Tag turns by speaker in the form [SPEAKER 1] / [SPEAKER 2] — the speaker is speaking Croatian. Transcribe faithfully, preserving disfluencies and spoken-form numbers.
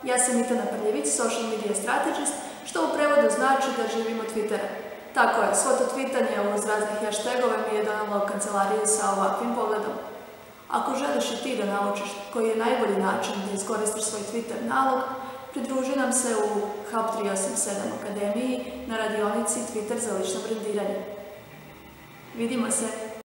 [SPEAKER 1] Ja sam Ita Naprljević, social media strategist, što u prevodu znači da živim od Twittera. Tako je, svo to tweetanje uz razne hashtagove mi je donalo u kancelariji sa ovakvim pogledom. Ako želiš i ti da naučiš koji je najbolji način da iskoristiš svoj Twitter nalog, pridruži nam se u Hub tri osam sedam Akademiji na radionici Twitter za lično brendiranje. Vidimo se!